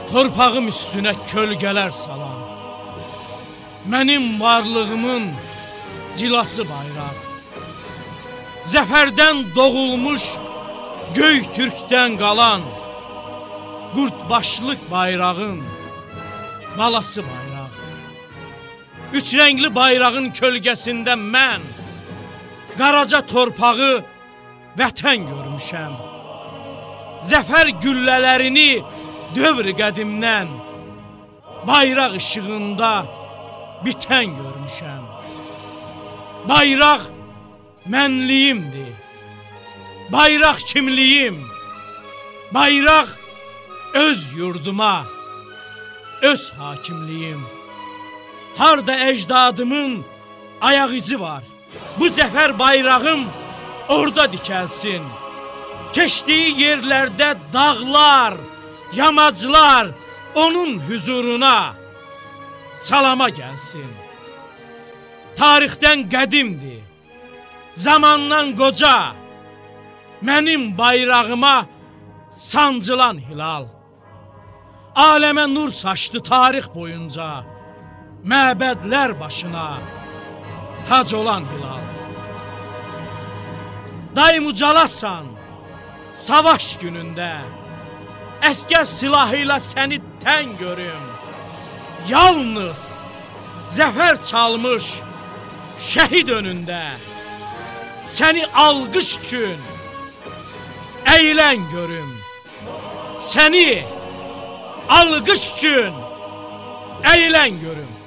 torpağım üstüne kölgeler salan, mənim varlığımın cilası bayraq, zəfərdən doğulmuş göy Türkdən qalan, qurtbaşlıq bayrağın balası bayraq. Üç rəngli bayrağın kölgəsində mən qaraca torpağı vətən görmüşəm. Zəfər güllələrini dövr qədimdən bayraq işığında bitən görmüşəm. Bayraq mənliyimdir, bayraq kimliyim, bayraq öz yurduma, öz hakimliyim. Harda əcdadımın ayaq izi var, bu zəfər bayrağım orada dikəlsin. Keçdiyi yerlərdə dağlar, yamaclar onun huzuruna salama gəlsin. Tarixdən qədimdir, zamandan qoca, mənim bayrağıma sancılan hilal. Aləmə nur saçdı tarix boyunca, məbədlər başına tac olan hilal. Daim ucalasan savaş günündə, əskər silahıyla səni tən görüm. Yalnız zəfər çalmış şəhid önündə, səni alqış üçün əylən görüm. Səni alqış üçün əylən görüm.